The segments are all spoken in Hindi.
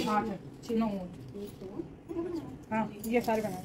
8 9 हाँ ये सारे बनाए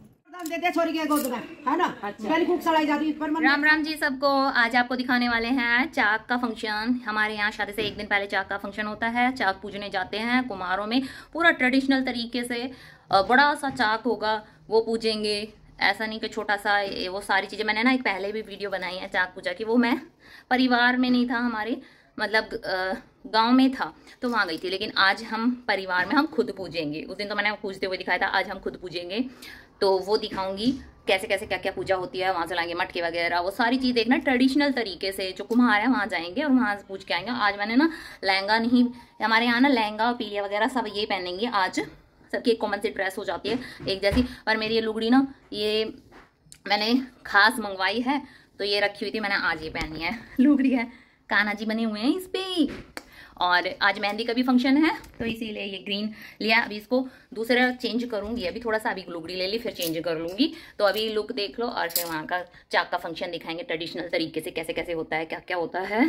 है ना। राम राम जी सबको। आज आपको दिखाने वाले हैं चाक का फंक्शन। हमारे यहाँ शादी से एक दिन पहले चाक का फंक्शन होता है। चाक पूजने जाते हैं कुम्हारों में, पूरा ट्रेडिशनल तरीके से। बड़ा सा चाक होगा, वो पूजेंगे। ऐसा नहीं कि छोटा सा। वो सारी चीजें मैंने ना एक पहले भी वीडियो बनाई है चाक पूजा की। वो मैं परिवार में नहीं था, हमारे मतलब गांव में था, तो वहां गई थी। लेकिन आज हम परिवार में हम खुद पूजेंगे। उस दिन तो मैंने पूजते हुए दिखाया था, आज हम खुद पूजेंगे। तो वो दिखाऊंगी कैसे कैसे क्या क्या पूजा होती है। वहां से लाएंगे मटके वगैरह, वो सारी चीज एक ना ट्रेडिशनल तरीके से। जो कुम्हार है वहां जाएंगे और वहां से पूछ के आएंगे। आज मैंने ना लहंगा नहीं, हमारे यहाँ ना लहंगा और पीलिया वगैरह सब ये पहनेंगे आज। सबकी एक कॉमन सी ड्रेस हो जाती है एक जैसी। पर मेरी ये लुगड़ी ना, ये मैंने खास मंगवाई है, तो ये रखी हुई थी, मैंने आज ये पहनी है। लुगड़ी है, कान्हा जी बने हुए हैं इस पे। और आज मेहंदी का भी फंक्शन है, तो इसीलिए ये ग्रीन लिया। अभी इसको दूसरा चेंज करूंगी। अभी थोड़ा सा अभी लुगड़ी ले ली, फिर चेंज कर लूंगी। तो अभी लुक देख लो और फिर वहां का चाक का फंक्शन दिखाएंगे ट्रेडिशनल तरीके से, कैसे कैसे होता है, क्या क्या होता है।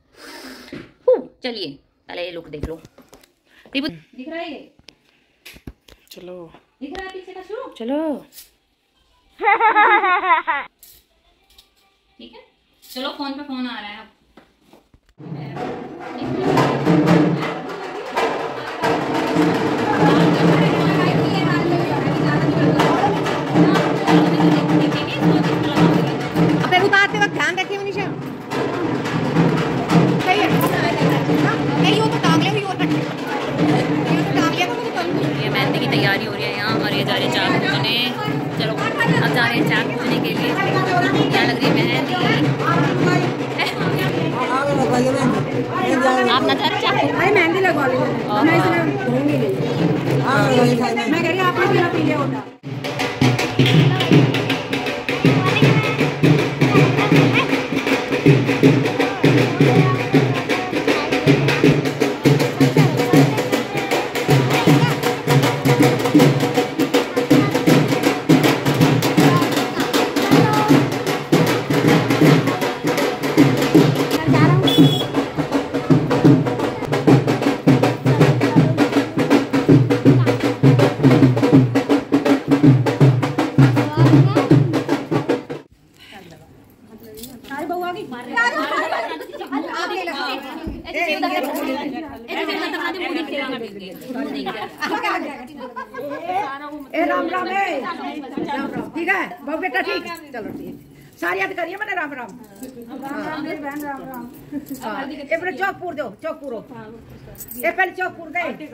चलिए पहले ये लुक देख लो। दिख रहा है? चलो दिख रहा है पीछे का शुरू? चलो ठीक है, चलो फोन पे फोन आ रहा है अब। उतारते वक्त ध्यान रखिए मनीषा। सही है, नहीं वो तो टांग ले, वो तो टांग लिया। ये मेहंदी की तैयारी हो रही है यहाँ, और ये जा रहे हैं चाक पूजने। चलो अब जा रहे हैं चाक पूजने के लिए। यहाँ लग रही है मेहंदी। आप ना धर चाक, अरे मेहंदी लगवा ली मैं, इसमें धोंगी नहीं। मैं कह रही आपने मेरा पी लिया होता। राम राम ठीक है बहु बेटा, ठीक। चलो ठीक, सारी याद करिए मैंने। राम राम बहन, राम राम। ये पहले चौकपुर दो, चौकपुर ये पहले चौकपुर गए।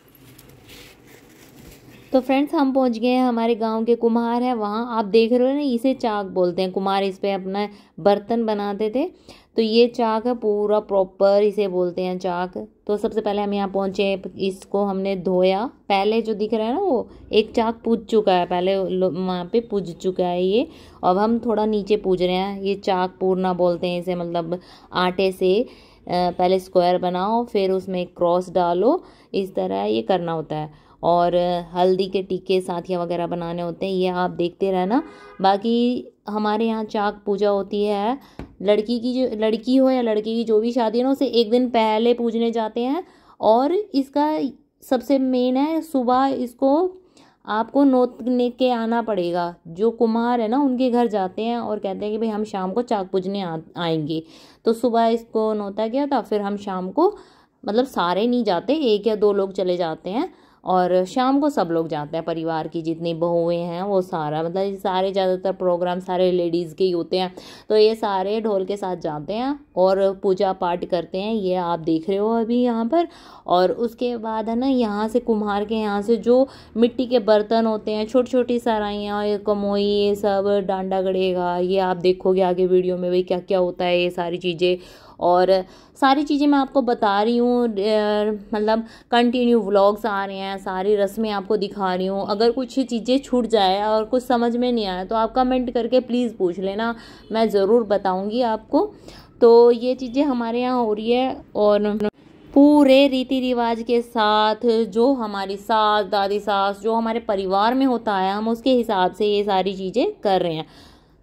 तो फ्रेंड्स हम पहुंच गए हैं। हमारे गांव के कुम्हार है वहाँ, आप देख रहे हो ना, इसे चाक बोलते हैं। कुम्हार इस पे अपना बर्तन बनाते थे, तो ये चाक है पूरा प्रॉपर, इसे बोलते हैं चाक। तो सबसे पहले हम यहाँ पहुंचे, इसको हमने धोया। पहले जो दिख रहा है ना, वो एक चाक पूज चुका है, पहले वहाँ पे पूज चुका है ये। अब हम थोड़ा नीचे पूज रहे हैं। ये चाक पूरना बोलते हैं इसे, मतलब आटे से पहले स्क्वायर बनाओ, फिर उसमें क्रॉस डालो, इस तरह ये करना होता है। और हल्दी के टीके साथिया वगैरह बनाने होते हैं, ये आप देखते रहना। बाकी हमारे यहाँ चाक पूजा होती है, लड़की की, जो लड़की हो या लड़के की जो भी शादी है ना, उसे एक दिन पहले पूजने जाते हैं। और इसका सबसे मेन है, सुबह इसको आपको नोतने के आना पड़ेगा। जो कुम्हार है ना, उनके घर जाते हैं और कहते हैं कि भाई हम शाम को चाक पूजने आएंगे। तो सुबह इसको नोता गया था, फिर हम शाम को, मतलब सारे नहीं जाते, 1 या 2 लोग चले जाते हैं, और शाम को सब लोग जाते हैं। परिवार की जितनी बहुएं हैं वो सारा, मतलब ये सारे ज़्यादातर प्रोग्राम सारे लेडीज़ के ही होते हैं, तो ये सारे ढोल के साथ जाते हैं और पूजा पाठ करते हैं। ये आप देख रहे हो अभी यहाँ पर। और उसके बाद है ना, यहाँ से कुम्हार के यहाँ से जो मिट्टी के बर्तन होते हैं, छोटी छोटी सराइयाँ, कमोई, ये सब, डांडा गड़ेगा, ये आप देखोगे आगे वीडियो में भाई क्या क्या होता है, ये सारी चीज़ें। और सारी चीज़ें मैं आपको बता रही हूँ, मतलब कंटिन्यू व्लॉग्स आ रहे हैं, सारी रस्में आपको दिखा रही हूँ। अगर कुछ चीज़ें छूट जाए और कुछ समझ में नहीं आया तो आप कमेंट करके प्लीज़ पूछ लेना, मैं ज़रूर बताऊँगी आपको। तो ये चीज़ें हमारे यहाँ हो रही है, और पूरे रीति रिवाज के साथ, जो हमारी सास, दादी सास, जो हमारे परिवार में होता है, हम उसके हिसाब से ये सारी चीज़ें कर रहे हैं।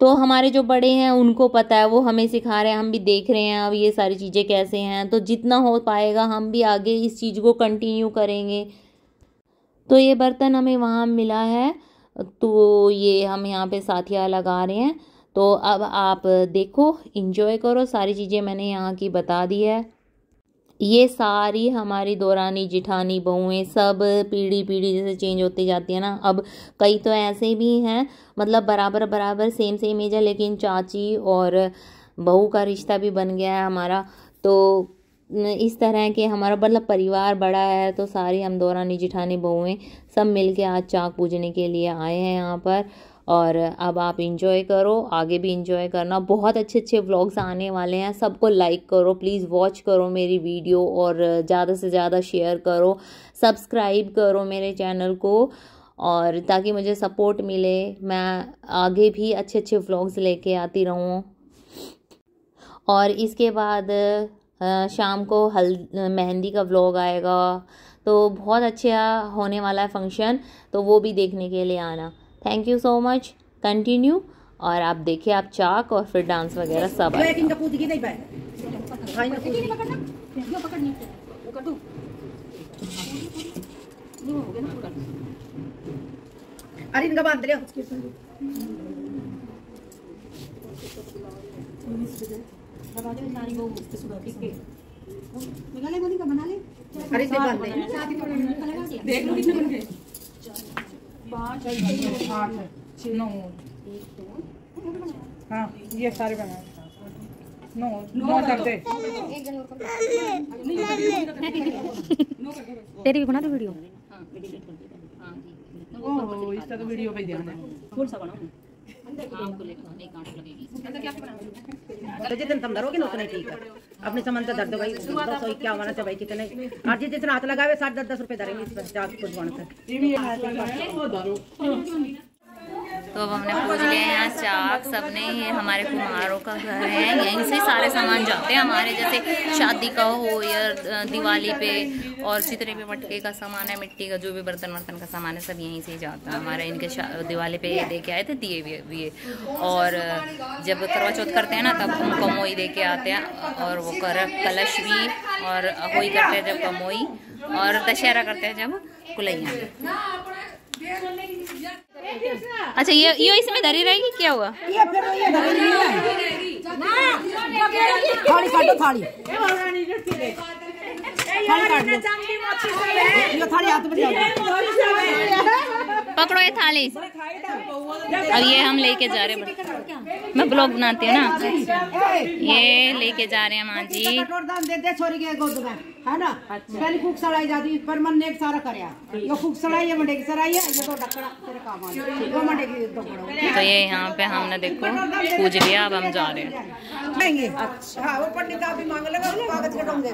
तो हमारे जो बड़े हैं उनको पता है, वो हमें सिखा रहे हैं, हम भी देख रहे हैं अब ये सारी चीज़ें कैसे हैं। तो जितना हो पाएगा हम भी आगे इस चीज़ को कंटिन्यू करेंगे। तो ये बर्तन हमें वहाँ मिला है, तो ये हम यहाँ पे साथिया लगा रहे हैं। तो अब आप देखो, इंजॉय करो, सारी चीज़ें मैंने यहाँ की बता दी है। ये सारी हमारी दौरानी जिठानी बहुएं सब पीढ़ी पीढ़ी जैसे चेंज होती जाती है ना। अब कई तो ऐसे भी हैं मतलब बराबर बराबर सेम सेम एज है, लेकिन चाची और बहू का रिश्ता भी बन गया है हमारा। तो इस तरह के हमारा मतलब परिवार बड़ा है, तो सारी हम दौरानी जिठानी बहुएं सब मिलके आज चाक पूजने के लिए आए हैं यहाँ पर। और अब आप इंजॉय करो, आगे भी इंजॉय करना, बहुत अच्छे अच्छे व्लॉग्स आने वाले हैं। सबको लाइक करो, प्लीज़ वॉच करो मेरी वीडियो और ज़्यादा से ज़्यादा शेयर करो, सब्सक्राइब करो मेरे चैनल को, और ताकि मुझे सपोर्ट मिले, मैं आगे भी अच्छे अच्छे व्लॉग्स लेके आती रहूँ। और इसके बाद शाम को मेहंदी का व्लॉग आएगा, तो बहुत अच्छा होने वाला है फंक्शन, तो वो भी देखने के लिए आना। Thank you so much, continue. और आप देखिए, आप चाक और फिर डांस वगैरह सब अरे इनका बांध लिया अरे इसे बांध ले देख लो कितने बन गए 5 8 9 हाँ ये सारे बनाए 9 करते तेरी भी बना दो वीडियो। ओह इसका तो वीडियो पे ध्यान है फुल सा बनाओ तो जितने तुम धरोगे ना उतना ठीक है। अपने सामान तो धर दो भाई, 251 से भाई कितने आज जितना हाथ लगावे 7-10 रुपए धरेंगे इस पर चाक कुछ बनकर। तो अब हमने पूछ लिया यहाँ चाक सबने, ये हमारे कुम्हारों का घर है, यहीं से सारे सामान जाते हैं हमारे, जैसे शादी का हो या दिवाली पे, और चित्रे पे मटके का सामान है, मिट्टी का जो भी बर्तन वर्तन का सामान है सब यहीं से जाता है हमारे। इनके दिवाली पे लेके आए थे दिए भी, और जब करवा चौथ करते हैं ना तब हम कमोई दे के आते हैं, और वो कलश भी, और होई करते हैं जब कमोई, और दशहरा करते हैं जब कुलैया। अच्छा ये इसमें धरी रहेगी, क्या हुआ? ये फिर ये धरी थाली काटो, थाली ये थाली हाथ में पकड़ो ये थाली। अब ये हम लेके जा रहे हैं, मैं ब्लॉग बनाती हूँ ना, ये लेके जा रहे हैं माँ जी। देते छोरी के गोद में है ना, पहले फूक सड़ाई जाती पर मन ने सारा करया, ये फूक सड़ाई ये मंडे की सड़ाई है, ये तो ढक्कना तेरे काम आ गया, वो मंडे की तो बड़ा। तो ये यहाँ पे हमने देखो पूज लिया, अब हम जा रहे हैं। अच्छा हाँ वो पंडित आप भी मांग लेगा, कागज के डोंगे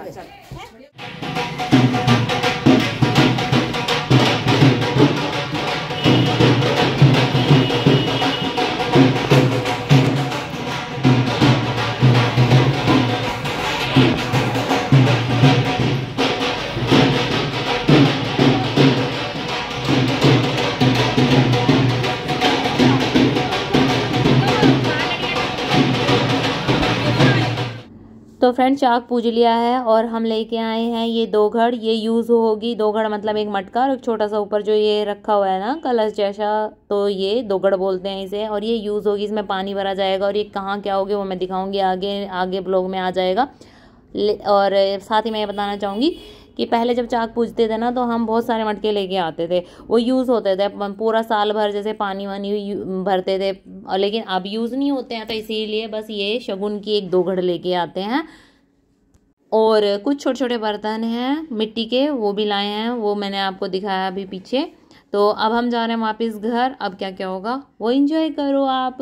तो फ्रेंड चाक पूज लिया है, और हम लेके आए हैं ये 2 घड़, ये यूज़ होगी। 2 घड़ मतलब एक मटका और एक छोटा सा ऊपर जो ये रखा हुआ है ना कलश जैसा, तो ये 2 घड़ बोलते हैं इसे, और ये यूज़ होगी, इसमें पानी भरा जाएगा, और ये कहाँ क्या होगी वो मैं दिखाऊंगी आगे ब्लॉग में आ जाएगा। और साथ ही मैं ये बताना चाहूँगी कि पहले जब चाक पूजते थे ना तो हम बहुत सारे मटके लेके आते थे, वो यूज़ होते थे पूरा साल भर, जैसे पानी वानी भरते थे, लेकिन अब यूज़ नहीं होते हैं, तो इसीलिए बस ये शगुन की 1-2 घड़ लेके आते हैं। और कुछ छोटे छोटे बर्तन हैं मिट्टी के, वो भी लाए हैं, वो मैंने आपको दिखाया अभी पीछे। तो अब हम जा रहे हैं वापस घर, अब क्या क्या होगा वो एंजॉय करो आप।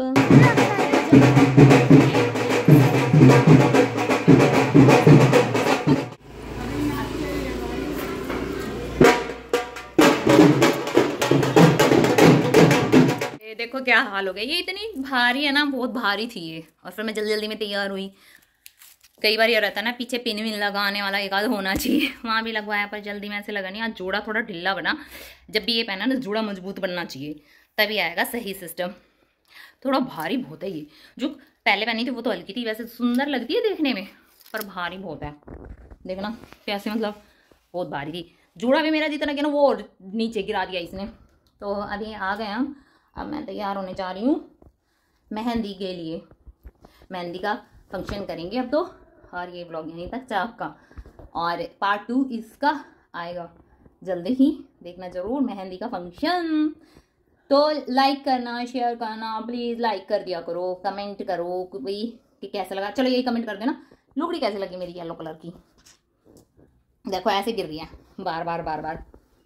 देखो क्या हाल हो गया, ये इतनी भारी है ना, बहुत भारी थी ये, और फिर मैं जल्दी जल्दी में तैयार हुई। कई बार ये रहता है ना पीछे पिन विन लगाने वाला एक आध होना चाहिए, वहाँ भी लगवाया पर जल्दी में ऐसे लगा नहीं। आज जोड़ा थोड़ा ढीला बना, जब भी ये पहना ना जोड़ा मजबूत बनना चाहिए, तभी आएगा सही सिस्टम। थोड़ा भारी बहुत है ये। जो पहले पहनी थी वो तो हल्की थी, वैसे सुंदर लगती है देखने में, पर भारी बहुत है। देखना कैसे, मतलब बहुत भारी थी। जूड़ा भी मेरा जितना कि ना वो नीचे गिरा दिया इसने। तो अभी आ गए हम, अब मैं तैयार होने जा रही हूँ मेहंदी के लिए। मेहंदी का फंक्शन करेंगे अब तो, और ये ब्लॉग यहीं तक चाक का, और पार्ट 2 इसका आएगा जल्दी ही, देखना जरूर मेहंदी का फंक्शन। तो लाइक करना, शेयर करना, प्लीज़ लाइक कर दिया करो, कमेंट करो कोई कि कैसा लगा। चलो यही कमेंट कर देना, लुगड़ी कैसी लगी मेरी येलो कलर की। देखो ऐसे गिर रही है बार बार बार बार।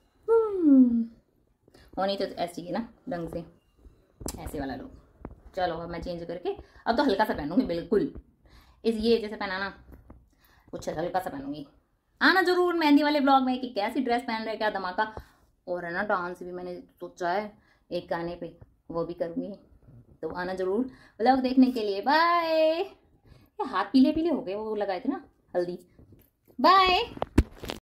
होनी तो ऐसी है ना ढंग से, ऐसे वाला लुक। चलो अब मैं चेंज करके अब तो हल्का सा पहनूंगी बिल्कुल। ये जैसे पहनाना कुछ हल्का सा पहनूंगी। आना जरूर मेहंदी वाले ब्लॉग में कि कैसी ड्रेस पहन रहे, क्या धमाका। और है ना डांस भी मैंने सोचा है एक गाने पे, वो भी करूँगी। तो आना जरूर ब्लॉग देखने के लिए। बाय। हाथ पीले पीले हो गए, वो लगाए थे ना हल्दी। बाय।